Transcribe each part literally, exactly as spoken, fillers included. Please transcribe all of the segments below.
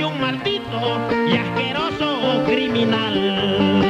un maldito y asqueroso criminal.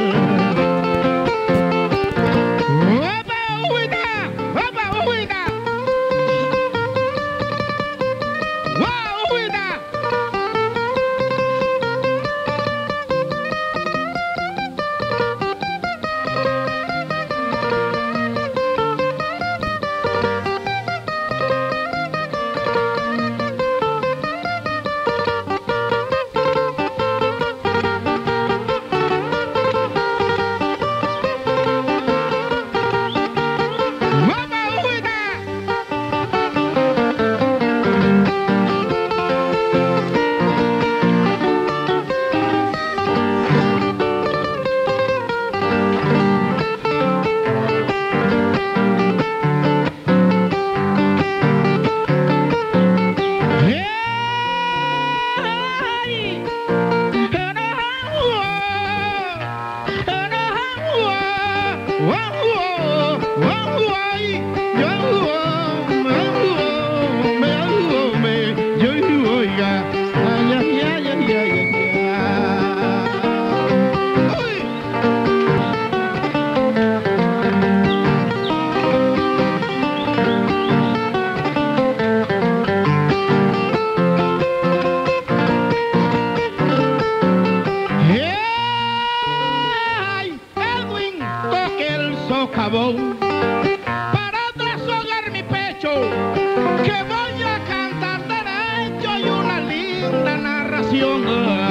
Para desahogar mi pecho, que voy a cantar derecho y una linda narración.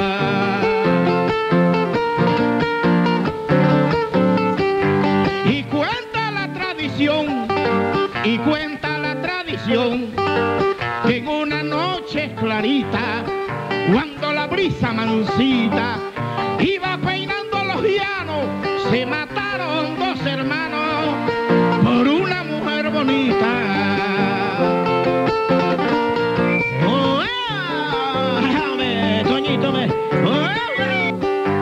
Y cuenta la tradición, y cuenta la tradición, que en una noche clarita, cuando la brisa mansita iba peinando los llanos, se mataron dos hermanos por una mujer bonita. Oh, eh, Toñito, me. Oh, eh.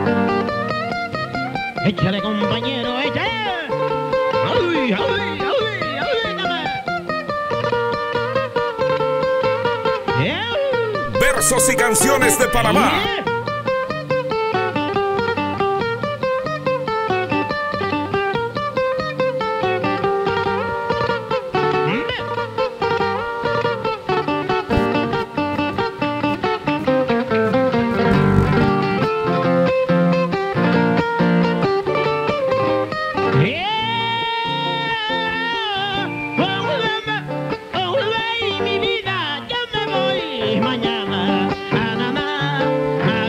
Échale, compañero, échale. Ay, ay, ay, ay, dame. Yeah. Versos y canciones de Panamá. Yeah. Mañana, a nada,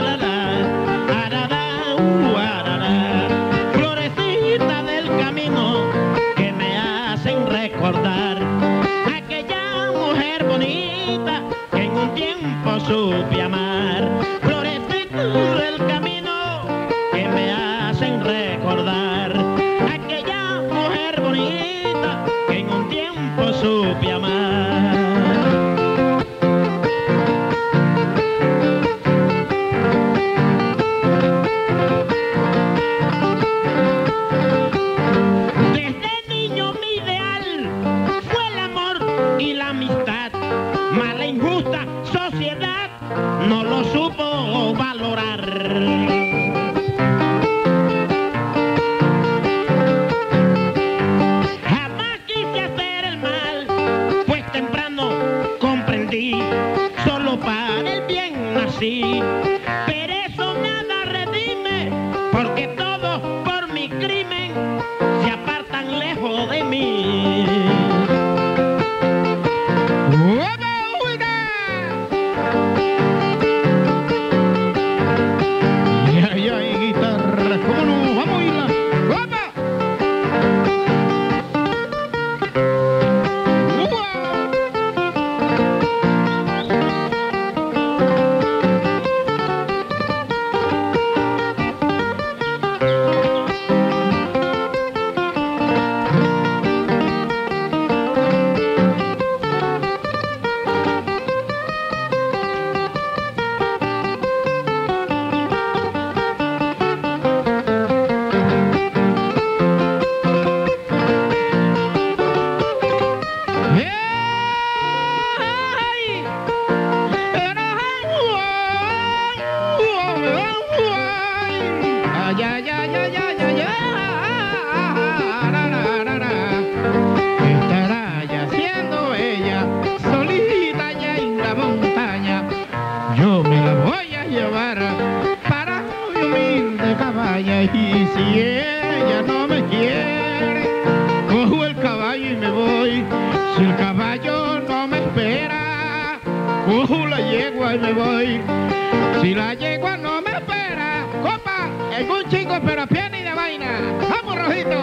para mi humilde caballa. Y si ella no me quiere, cojo el caballo y me voy. Si el caballo no me espera, cojo la yegua y me voy. Si la yegua no me espera, copa, es un chico pero a pie ni de vaina. ¡Vamos, Rojito!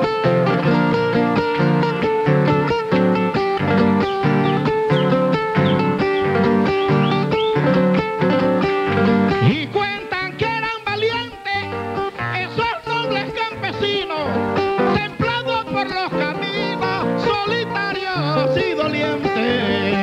Y cuentan que eran valientes esos nobles campesinos, templados por los caminos, solitarios y dolientes.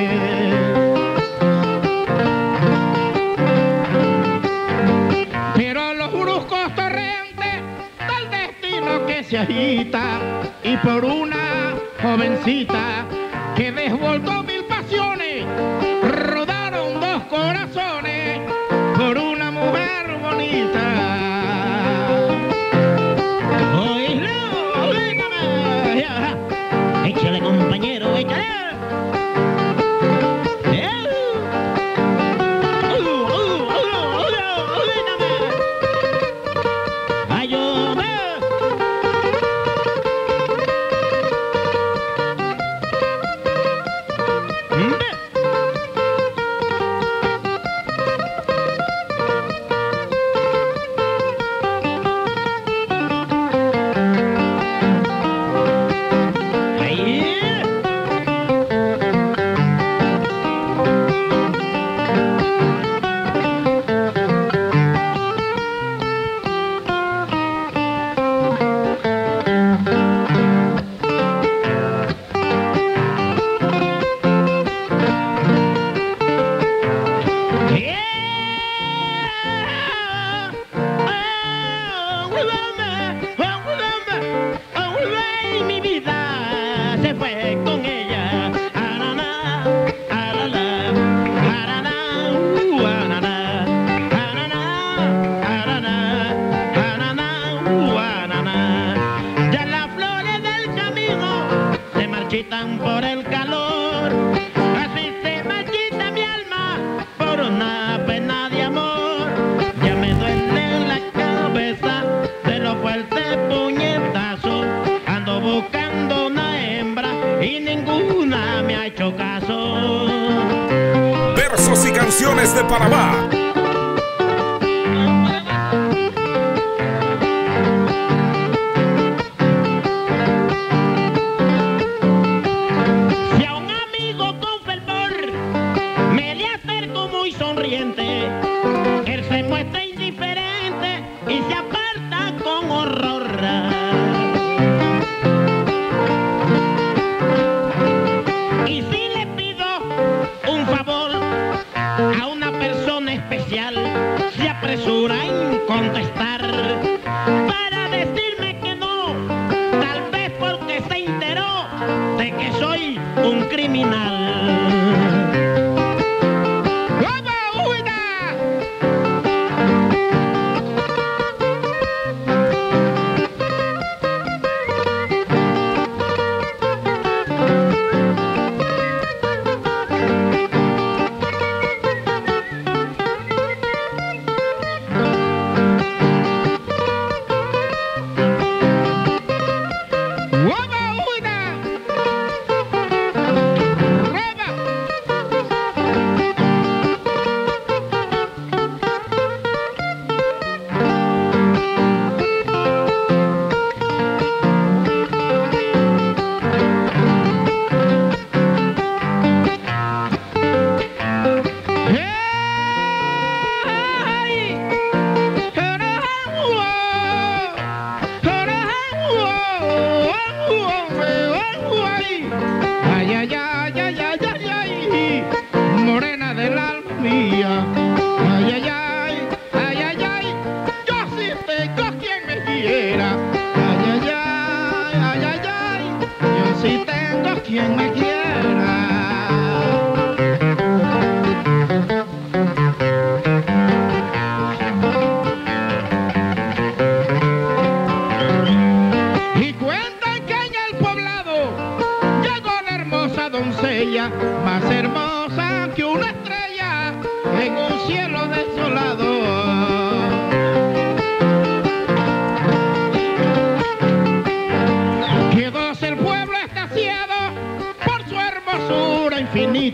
Pero los bruscos torrentes del destino que se agita, y por una jovencita que desbordó mil pasiones, rodaron dos corazones por una mujer bonita. ¡Oílo! ¡Oígame! ¡Échale, compañero, échale! Por el calor, así se marchita mi alma por una pena de amor. Ya me duele la cabeza de los fuertes puñetazos. Ando buscando una hembra y ninguna me ha hecho caso. Versos y canciones de Panamá. Él se muestra indiferente y se aparta con horror. Y si le pido un favor a una persona especial, se apresura en contestar para decirme que no, tal vez porque se enteró de que soy un criminal.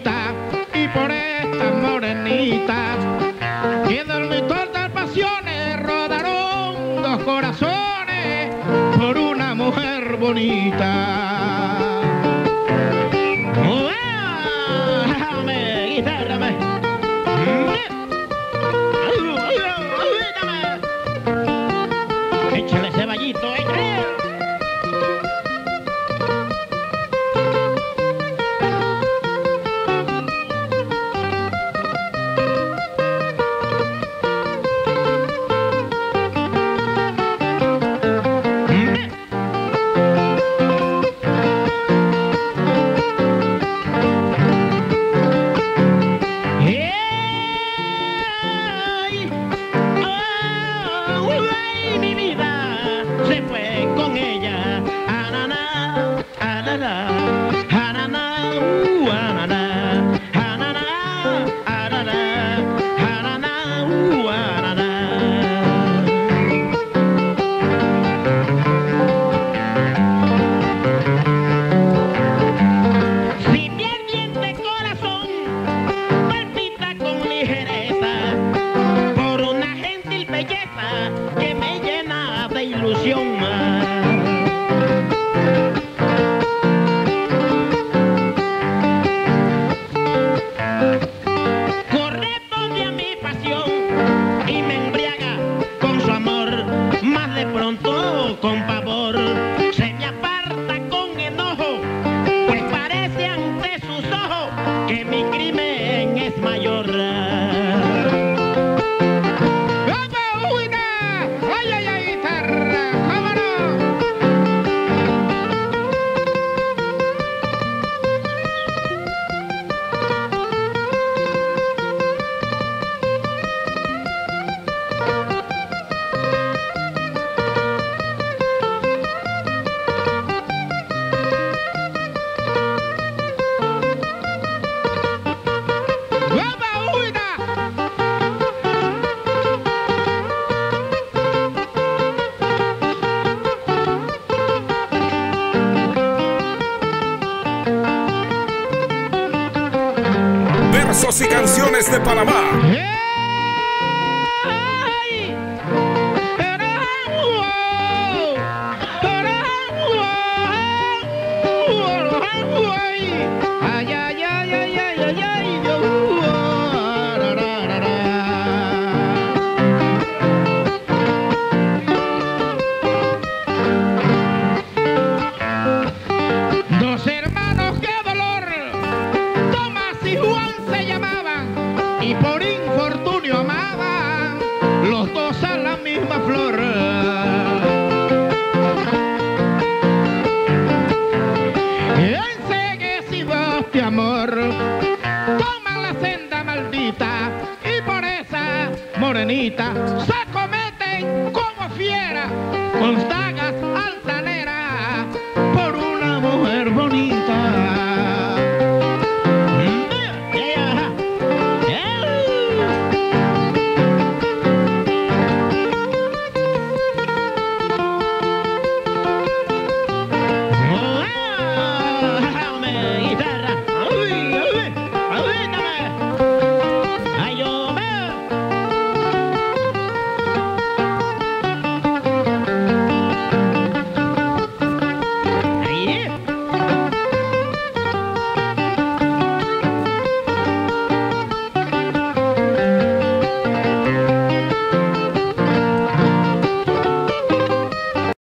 bonita y por esta morenita que dormitor de pasiones rodaron dos corazones por una mujer bonita. Échale ese vallito, échale. Que me llena de ilusión más. Corresponde a mi pasión y me embriaga con su amor, más de pronto con pavor se me aparta con enojo, pues parece ante sus ojos que mi crimen es mayor. Versos y canciones de Panamá. Dos hermanos, qué dolor, Tomás y Juan se llamaban, y por infortunio amaban los dos a la misma flor. Enseguecidos de amor toman la senda maldita y por esa morenita se acometen como fiera con dagas